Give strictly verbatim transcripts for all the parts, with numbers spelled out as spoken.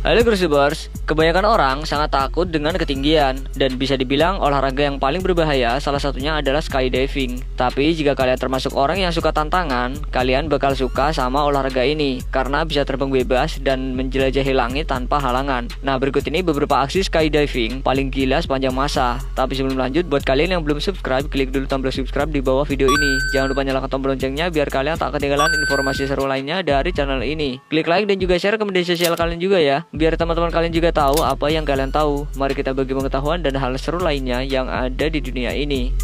Halo Cruisers, kebanyakan orang sangat takut dengan ketinggian dan bisa dibilang olahraga yang paling berbahaya salah satunya adalah skydiving. Tapi jika kalian termasuk orang yang suka tantangan, kalian bakal suka sama olahraga ini karena bisa terbang bebas dan menjelajahi langit tanpa halangan. Nah, berikut ini beberapa aksi skydiving paling gila sepanjang masa. Tapi sebelum lanjut, buat kalian yang belum subscribe, klik dulu tombol subscribe di bawah video ini. Jangan lupa nyalakan tombol loncengnya biar kalian tak ketinggalan informasi seru lainnya dari channel ini. Klik like dan juga share ke media sosial kalian juga ya, biar teman-teman kalian juga tahu apa yang kalian tahu. Mari kita bagi pengetahuan dan hal seru lainnya yang ada di dunia ini.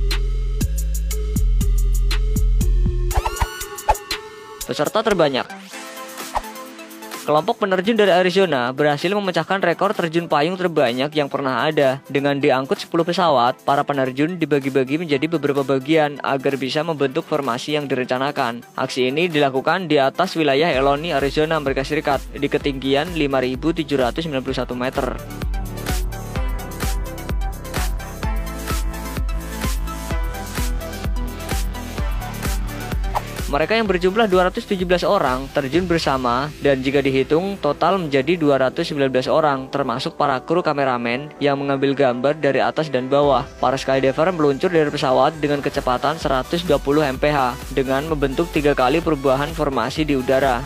Peserta terbanyak. Kelompok penerjun dari Arizona berhasil memecahkan rekor terjun payung terbanyak yang pernah ada. Dengan diangkut sepuluh pesawat, para penerjun dibagi-bagi menjadi beberapa bagian agar bisa membentuk formasi yang direncanakan. Aksi ini dilakukan di atas wilayah Ohlone, Arizona, Amerika Serikat, di ketinggian lima ribu tujuh ratus sembilan puluh satu meter. Mereka yang berjumlah dua ratus tujuh belas orang terjun bersama, dan jika dihitung total menjadi dua ratus sembilan belas orang, termasuk para kru kameramen yang mengambil gambar dari atas dan bawah. Para skydiver meluncur dari pesawat dengan kecepatan seratus dua puluh mile per jam dengan membentuk tiga kali perubahan formasi di udara.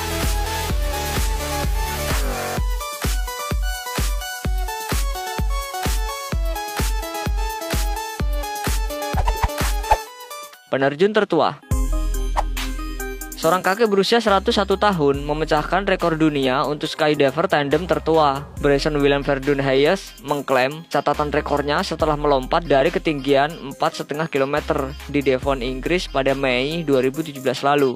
Penerjun tertua. Seorang kakek berusia seratus satu tahun memecahkan rekor dunia untuk skydiver tandem tertua. Bryson William Verdun Hayes mengklaim catatan rekornya setelah melompat dari ketinggian empat koma lima kilometer di Devon, Inggris pada Mei dua ribu tujuh belas lalu.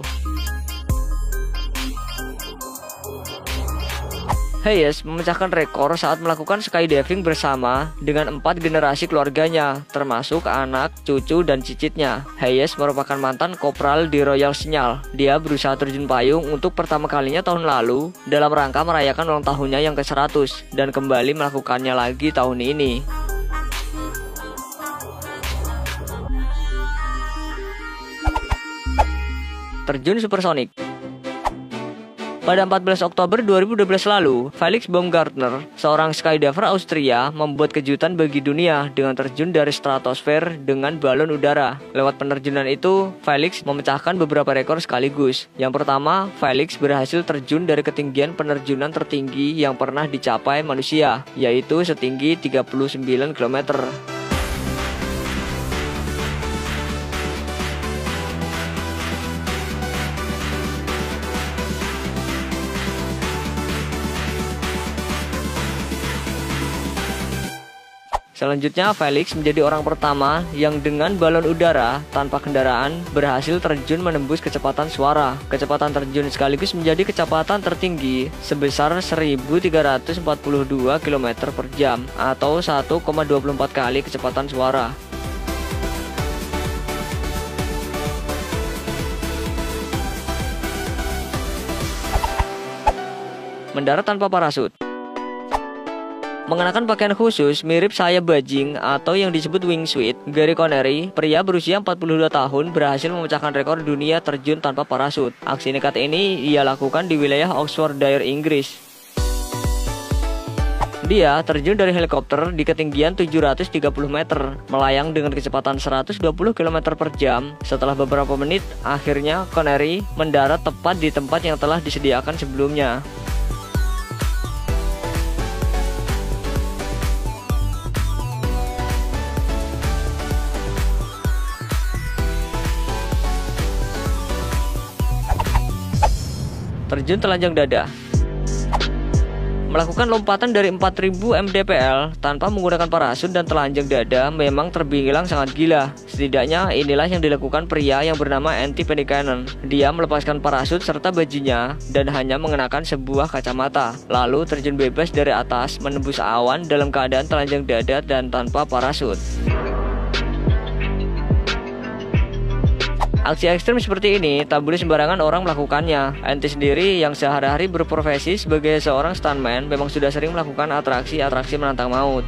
Hayes memecahkan rekor saat melakukan skydiving bersama dengan empat generasi keluarganya, termasuk anak, cucu, dan cicitnya. Hayes merupakan mantan kopral di Royal Signal. Dia berusaha terjun payung untuk pertama kalinya tahun lalu dalam rangka merayakan ulang tahunnya yang ke seratus dan kembali melakukannya lagi tahun ini. Terjun supersonik. Pada empat belas Oktober dua ribu dua belas lalu, Felix Baumgartner, seorang skydiver Austria, membuat kejutan bagi dunia dengan terjun dari stratosfer dengan balon udara. Lewat penerjunan itu, Felix memecahkan beberapa rekor sekaligus. Yang pertama, Felix berhasil terjun dari ketinggian penerjunan tertinggi yang pernah dicapai manusia, yaitu setinggi tiga puluh sembilan kilometer. Selanjutnya, Felix menjadi orang pertama yang dengan balon udara tanpa kendaraan berhasil terjun menembus kecepatan suara. Kecepatan terjun sekaligus menjadi kecepatan tertinggi sebesar seribu tiga ratus empat puluh dua kilometer per jam atau satu koma dua empat kali kecepatan suara. Mendarat tanpa parasut. Mengenakan pakaian khusus mirip sayap bajing atau yang disebut wingsuit, Gary Connery, pria berusia empat puluh dua tahun, berhasil memecahkan rekor dunia terjun tanpa parasut. Aksi nekat ini ia lakukan di wilayah Oxfordshire, Inggris. Dia terjun dari helikopter di ketinggian tujuh ratus tiga puluh meter, melayang dengan kecepatan seratus dua puluh kilometer per jam. Setelah beberapa menit, akhirnya Connery mendarat tepat di tempat yang telah disediakan sebelumnya. Terjun telanjang dada. Melakukan lompatan dari empat ribu mdpl tanpa menggunakan parasut dan telanjang dada memang terbilang sangat gila. Setidaknya inilah yang dilakukan pria yang bernama Antti Penikainen. Dia melepaskan parasut serta bajunya dan hanya mengenakan sebuah kacamata, lalu terjun bebas dari atas menembus awan dalam keadaan telanjang dada dan tanpa parasut. Aksi ekstrim seperti ini tak boleh sembarangan orang melakukannya. Antti sendiri yang sehari-hari berprofesi sebagai seorang stuntman memang sudah sering melakukan atraksi-atraksi menantang maut.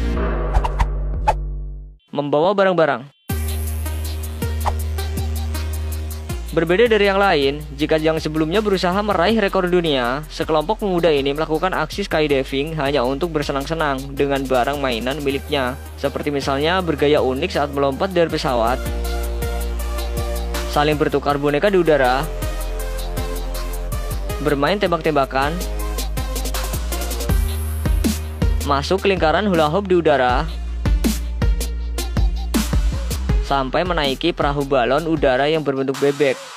Membawa barang-barang. Berbeda dari yang lain, jika yang sebelumnya berusaha meraih rekor dunia, sekelompok pemuda ini melakukan aksi skydiving hanya untuk bersenang-senang dengan barang mainan miliknya, seperti misalnya bergaya unik saat melompat dari pesawat, saling bertukar boneka di udara, bermain tembak-tembakan, masuk ke lingkaran hula hoop di udara, sampai menaiki perahu balon udara yang berbentuk bebek.